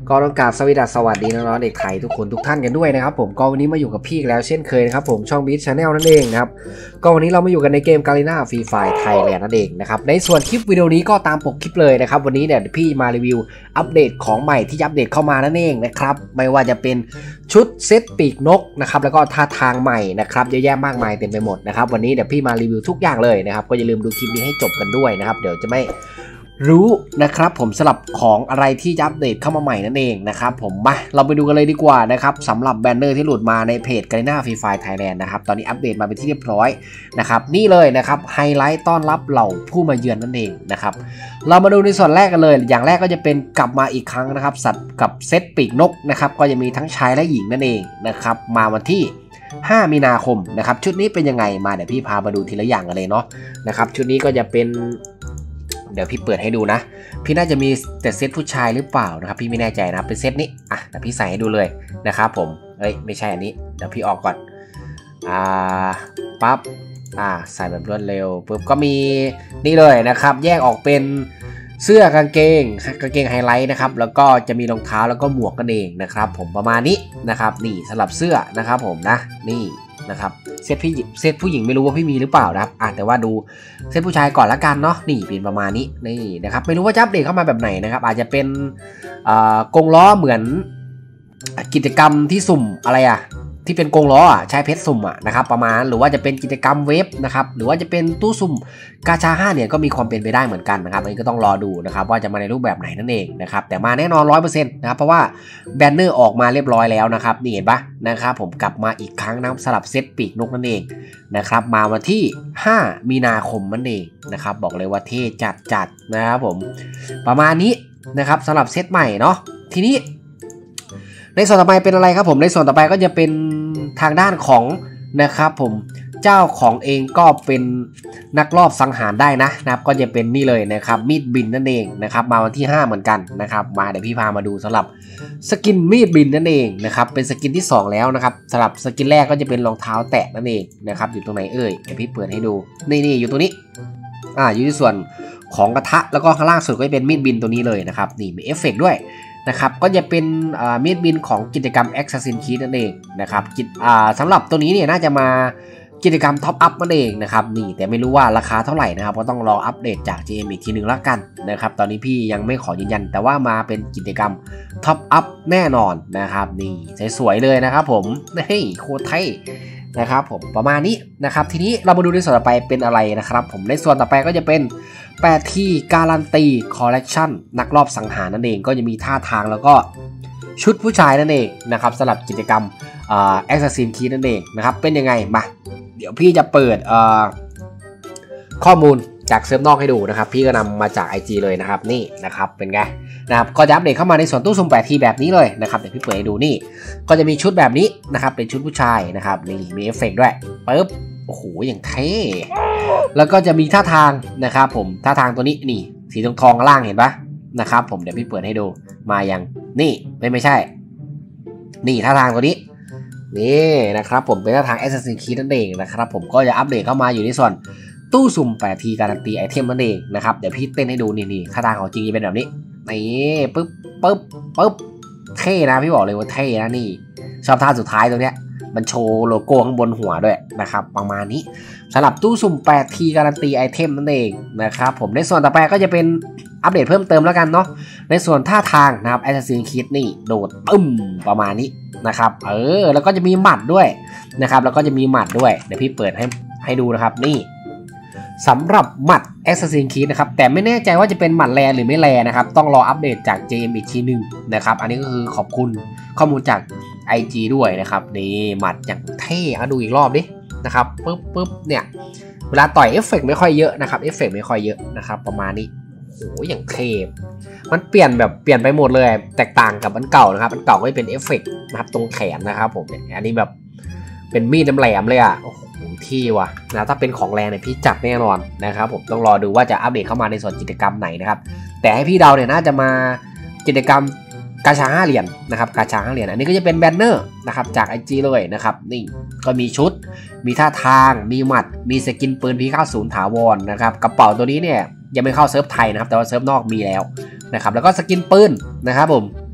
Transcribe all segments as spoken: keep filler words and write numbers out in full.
ก็ต้องกราบสวัสดีน้องๆเด็กไทยทุกคนทุกท่านกันด้วยนะครับผมก็วันนี้มาอยู่กับพี่แล้วเช่นเคยนะครับผมช่องบีทชาแนลนั่นเองนะครับก็วันนี้เรามาอยู่กันในเกม Garena Free Fire Thailand นั่นเองนะครับในส่วนคลิปวิดีโอนี้ก็ตามปกคลิปเลยนะครับวันนี้เนี่ยพี่มารีวิวอัปเดตของใหม่ที่อัปเดตเข้ามานั่นเองนะครับไม่ว่าจะเป็นชุดเซตปีกนกนะครับแล้วก็ท่าทางใหม่นะครับเยอะแยะมากมายเต็มไปหมดนะครับวันนี้เดี๋ยวพี่มารีวิวทุกอย่างเลยนะครับก็อย่าลืมดูคลิปนี้ให้จบกันด้วยนะครับเดี๋ยวจะไม่รู้นะครับผมสำหรับของอะไรที่จะอัปเดตเข้ามาใหม่นั่นเองนะครับผมมาเราไปดูกันเลยดีกว่านะครับสำหรับแบนเนอร์ที่หลุดมาในเพจ Garena Free Fire Thailand นะครับตอนนี้อัปเดตมาเป็นที่เรียบร้อยนะครับนี่เลยนะครับไฮไลท์ต้อนรับเหล่าผู้มาเยือนนั่นเองนะครับเรามาดูในส่วนแรกกันเลยอย่างแรกก็จะเป็นกลับมาอีกครั้งนะครับสัตว์กับเซตปีกนกนะครับก็จะมีทั้งชายและหญิงนั่นเองนะครับมาวันที่ห้ามีนาคมนะครับชุดนี้เป็นยังไงมาเดี๋ยวพี่พามาดูทีละอย่างกันเลยเนาะนะครับชุดนี้ก็จะเป็นเดี๋ยวพี่เปิดให้ดูนะพี่น่าจะมีแต่เซตผู้ชายหรือเปล่านะครับพี่ไม่แน่ใจนะเป็นเซตนี้อ่ะเดี๋ยวพี่ใส่ให้ดูเลยนะครับผมเอ้ยไม่ใช่อันนี้เดี๋ยวพี่ออกก่อนอ่าปั๊บอ่าใส่แบบรวดเร็วปุ๊บก็มีนี่เลยนะครับแยกออกเป็นเสื้อกางเกงกางเกงไฮไลท์นะครับแล้วก็จะมีรองเท้าแล้วก็หมวกกันเองนะครับผมประมาณนี้นะครับนี่สำหรับเสื้อนะครับผมนะนี่นะครับเซตพี่เซตผู้หญิงไม่รู้ว่าพี่มีหรือเปล่านะครับอ่ะแต่ว่าดูเซตผู้ชายก่อนละกันเนาะนี่เป็นประมาณนี้นี่นะครับไม่รู้ว่าจะอัปเดตเข้ามาแบบไหนนะครับอาจจะเป็นกงล้อเหมือนกิจกรรมที่สุ่มอะไรอ่ะที่เป็นกงล้ออ่ะใช้เพชรสุ่มอ่ะนะครับประมาณหรือว่าจะเป็นกิจกรรมเว็บนะครับหรือว่าจะเป็นตู้สุ่มกาชาห้าเนี่ยก็มีความเป็นไปได้เหมือนกันนะครับอันนี้ก็ต้องรอดูนะครับว่าจะมาในรูปแบบไหนนั่นเองนะครับแต่มาแน่นอน ร้อยเปอร์เซ็นต์ นะครับเพราะว่าแบนเนอร์ออกมาเรียบร้อยแล้วนะครับนี่เห็นปะนะครับผมกลับมาอีกครั้งนะสลับเซตปีกนกนั่นเองนะครับมาวันที่ห้ามีนาคมนั่นเองนะครับบอกเลยว่าเท่จัดจัดนะครับผมประมาณนี้นะครับสำหรับเซตใหม่เนาะทีนี้ในส่วนต่อไปเป็นอะไรครับผมในส่วนต่อไปก็จะเป็นทางด้านของนะครับผมเจ้าของเองก็เป็นนักรอบสังหารได้นะนะครับก็จะเป็นนี่เลยนะครับมีดบินนั่นเองนะครับมาวันที่ห้าเหมือนกันนะครับมาเดี๋ยวพี่พามาดูสำหรับสกินมีดบินนั่นเองนะครับเป็นสกินที่สองแล้วนะครับสำหรับสกินแรกก็จะเป็นรองเท้าแตะนั่นเองนะครับอยู่ตรงไหนเอ่ยเดี๋ยวพี่เปิดให้ดูนี่นี่อยู่ตรงนี้อ่าอยู่ที่ส่วนของกระทะแล้วก็ข้างล่างสุดก็จะเป็นมีดบินตัวนี้เลยนะครับนี่มีเอฟเฟกต์ด้วยนะครับก็จะเป็นมีดบินของกิจกรรม Assassin's Creed นั่นเองนะครับสำหรับตัวนี้เนี่ยน่าจะมากิจกรรมท็อปอัพนั่นเองนะครับนี่แต่ไม่รู้ว่าราคาเท่าไหร่นะครับก็ต้องรออัปเดตจาก จี เอ็ม อีกทีหนึ่งละกันนะครับตอนนี้พี่ยังไม่ขอยืนยันแต่ว่ามาเป็นกิจกรรมท็อปอัพแน่นอนนะครับนี่สวยๆเลยนะครับผมนี่โคตรเท่นะครับผมประมาณนี้นะครับทีนี้เรามาดูในส่วนต่อไปเป็นอะไรนะครับผมในส่วนต่อไปก็จะเป็นแปดทีการันตีคอลเลกชันนักรอบสังหารนั่นเองก็จะมีท่าทางแล้วก็ชุดผู้ชายนั่นเองนะครับสำหรับกิจกรรมอ่า Assassin's Creed นั่นเองนะครับเป็นยังไงมาเดี๋ยวพี่จะเปิดข้อมูลจากเซิร์ฟนอกให้ดูนะครับพี่ก็นำมาจาก ไอ จี เลยนะครับนี่นะครับเป็นไงนะครับก็จะอัปเดตเข้ามาในส่วนตู้สุ่มแปดทีแบบนี้เลยนะครับเดี๋ยวพี่เปิดให้ดูนี่ก็จะมีชุดแบบนี้นะครับเป็นชุดผู้ชายนะครับนี่มีเอฟเฟกต์ด้วยปึ๊บโอ้โหอย่างเท่แล้วก็จะมีท่าทางนะครับผมท่าทางตัวนี้นี่สีทองทองล่างเห็นปะนะครับผมเดี๋ยวพี่เปิดให้ดูมายังนี่ไม่ไม่ใช่นี่ท่าทางตัวนี้นี่นะครับผมเป็นท่าทาง Assassin's Creed นั่นเองนะครับผมก็จะอัปเดตเข้ามาอยู่ในส่วนตู้สุ่มแปดทีการันตีไอเทมนั่นเองนะครับเดี๋ยวพี่เต้นให้ดูนี่นี่ท่าทางของจริงจะเป็นแบบนี้นี่ปึ๊บปึ๊บปึ๊บเท่นะพี่บอกเลยว่าเท่นะนี่ชอบท่าสุดท้ายตรงเนี้ยมันโชว์โลโก้ข้างบนหัวด้วยนะครับประมาณนี้สำหรับตู้สุ่มแปดทีการันตีไอเทมนั่นเองนะครับผมในส่วนต่อไปก็จะเป็นอัปเดตเพิ่มเติมแล้วกันเนาะในส่วนท่าทางนะครับ Assassin's Creed นี่โดดตึ้มประมาณนี้นะครับเออแล้วก็จะมีหมัดด้วยนะครับแล้วก็จะมีหมัดด้วยเดี๋ยวพี่เปิดให้ให้ดูนะครับนี่สำหรับหมัด Assassin's Creed นะครับแต่ไม่แน่ใจว่าจะเป็นหมัดแรหรือไม่แรนะครับต้องรออัปเดตจาก จี เอ็ม อีกทีหนึ่งนะครับอันนี้ก็คือขอบคุณข้อมูลจาก ไอ จี ด้วยนะครับนี่หมัดอย่างเท่เอาดูอีกรอบดินะครับปึ๊บปึ๊บเนี่ยเวลาต่อยเอฟเฟกต์ไม่ค่อยเยอะนะครับเอฟเฟกต์ไม่ค่อยเยอะนะครับประมาณนี้โอ้ยอย่างเท่มันเปลี่ยนแบบเปลี่ยนไปหมดเลยแตกต่างกับอันเก่านะครับอันเก่าก็เป็นเอฟเฟกต์นะครับตรงแขนนะครับผมเนี่ยอันนี้แบบเป็นมีดแหลมเลยอ่ะโอ้โหที่ว่ะนะถ้าเป็นของแรงเนี่ยพี่จัดแน่นอนนะครับผมต้องรอดูว่าจะอัปเดตเข้ามาในส่วนกิจกรรมไหนนะครับแต่ให้พี่เดาเนี่ยน่าจะมากิจกรรมกาชาห้าเหรียญนะครับกาชาห้าเหรียญอันนี้ก็จะเป็นแบนเนอร์นะครับจาก ไอ จี เลยนะครับนี่ก็มีชุดมีท่าทางมีหมัดมีสกินปืน พี เก้าสิบ ถาวรนะครับกระเป๋าตัวนี้เนี่ยยังไม่เข้าเซิร์ฟไทยนะครับแต่ว่าเซิร์ฟนอกมีแล้วนะครับแล้วก็สกินปืนนะครับผม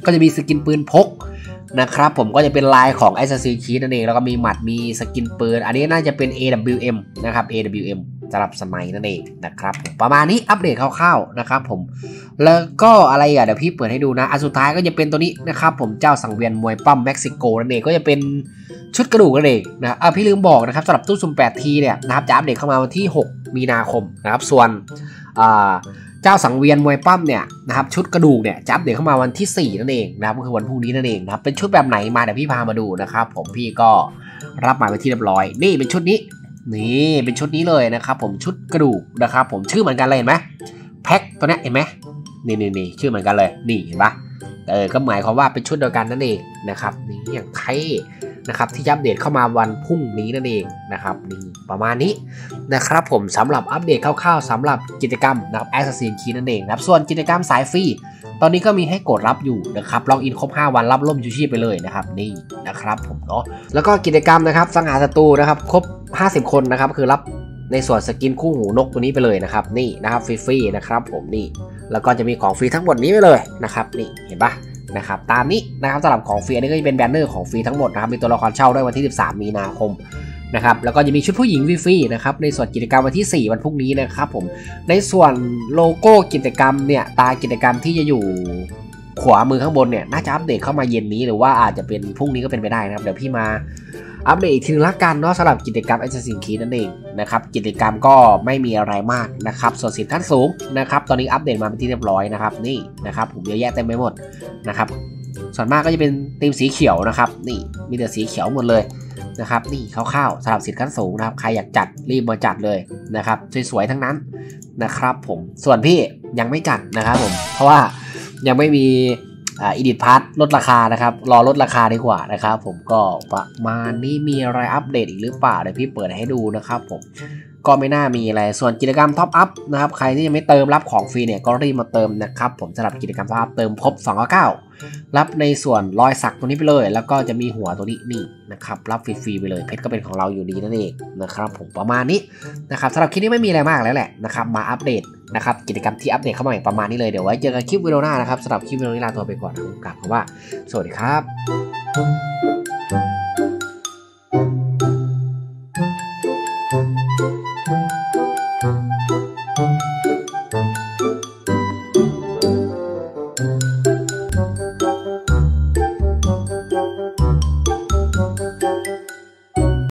ก็จะมีสกินปืนพกนะครับผมก็จะเป็นลายของ Assassin's Creed นั่นเองแล้วก็มีหมัดมีสกินปืนอันนี้น่าจะเป็น เอ ดับเบิลยู เอ็ม นะครับ เอ ดับเบิลยู เอ็ม สำหรับสมัยนั่นเองนะครับผมประมาณนี้อัปเดตคร่าวๆนะครับผมแล้วก็อะไรอ่ะเดี๋ยวพี่เปิดให้ดูนะอันสุดท้ายก็จะเป็นตัวนี้นะครับผมเจ้าสังเวียนมวยปั้มเม็กซิโกนั่นเองก็จะเป็นชุดกระดูกนั่นเองนะอ่ะพี่ลืมบอกนะครับสำหรับตู้สุ่ม แปด ที เนี่ยนะครับจะอัปเดตเข้ามาวันที่หกมีนาคมนะครับส่วนอ่าเจ้าสังเวียนมวยปั้มเนี่ยนะครับชุดกระดูกเนี่ยจะอัปเดตเข้ามาวันที่สี่นั่นเองนะครับก็คือวันพรุ่งนี้นั่นเองนะครับเป็นชุดแบบไหนมาเดี๋ยวพี่พามาดูนะครับผมพี่ก็รับมาไปที่เรียบร้อยนี่เป็นชุดนี้นี่เป็นชุดนี้เลยนะครับผมชุดกระดูกนะครับผมชื่อเหมือนกันเลยเห็นไหมแพ็คตัวนี้เห็นไหมนี่นี่นี่ชื่อเหมือนกันเลยนี่เห็นปะเออก็หมายความว่าเป็นชุดเดียวกันนั่นเองนะครับนี่อย่างไทยนะครับที่อัปเดตเข้ามาวันพรุ่งนี้นั่นเองนะครับนี่ประมาณนี้นะครับผมสำหรับอัปเดตคร่าวๆสำหรับกิจกรรมนะครับ Assassin's Creed นั่นเองนะครับส่วนกิจกรรมสายฟรีตอนนี้ก็มีให้กดรับอยู่นะครับล็อกอินครบห้าวันรับร่มชูชีพไปเลยนะครับนี่นะครับผมเนาะแล้วก็กิจกรรมนะครับสังหารศัตรูนะครับครบห้าสิบคนนะครับคือรับในส่วนสกินคู่หูนกตัวนี้ไปเลยนะครับนี่นะครับฟรีๆนะครับผมนี่แล้วก็จะมีของฟรีทั้งหมดนี้ไปเลยนะครับนี่เห็นปะนะครับตามนี้นะครับสำหรับของฟรีอันนี้ก็จะเป็นแบนเนอร์ของฟรีทั้งหมดนะครับมีตัวละครเช่าด้วยวันที่สิบสามมีนาคมนะครับแล้วก็จะมีชุดผู้หญิงฟรีๆนะครับในส่วนกิจกรรมวันที่สี่วันพรุ่งนี้นะครับผมในส่วนโลโก้กิจกรรมเนี่ยตากิจกรรมที่จะอยู่ขวามือข้างบนเนี่ยน่าจะอัปเดตเข้ามาเย็นนี้หรือว่าอาจจะเป็นพรุ่งนี้ก็เป็นไปได้นะครับเดี๋ยวพี่มาอัปเดตอีกทีนึงละกันเนาะสำหรับกิจกรรม Assassin's Creed นั่นเองนะครับกิจกรรมก็ไม่มีอะไรมากนะครับส่วนสินขั้นสูงนะครับตอนนี้อัปเดตมาเป็นที่เรียบร้อยนะครับนี่นะครับผมเยอะแยะเต็มไปหมดนะครับส่วนมากก็จะเป็นธีมสีเขียวนะครับนี่มีแต่สีเขียวหมดเลยนะครับนี่คร่าวๆสำหรับสินขั้นสูงนะครับใครอยากจัดรีบมาจัดเลยนะครับสวยๆทั้งนั้นนะครับผมส่วนพี่ยังไม่จัดนะครับผมเพราะว่ายังไม่มีอ่าอีดิทพาร์ทลดราคานะครับรอลดราคาดีกว่านะครับผมก็ประมาณนี้มีอะไรอัปเดตอีกหรือเปล่าเดี๋ยวพี่เปิดให้ดูนะครับผมก็ไม่น่ามีอะไรส่วนกิจกรรมท็อปอัพนะครับใครที่ยังไม่เติมรับของฟรีเนี่ยก็รีบมาเติมนะครับผมสำหรับกิจกรรมท็อปอัพเติมครบสองร้อยเก้ารับในส่วนรอยสักตัวนี้ไปเลยแล้วก็จะมีหัวตัวนี้นี่นะครับรับฟรีๆไปเลยเพชรก็เป็นของเราอยู่ดีนั่นเองนะครับผมประมาณนี้นะครับสำหรับคลิปนี้ไม่มีอะไรมากแล้วแหละนะครับมาอัปเดตนะครับกิจกรรมที่อัปเดตเข้ามาใหม่ประมาณนี้เลยเดี๋ยวไว้เจอกันคลิปวิดีโอหน้านะครับสำหรับคลิปวิดีโอนี้ลาตัวไปก่อนนะครับกลับคำว่าสวัสดีครับ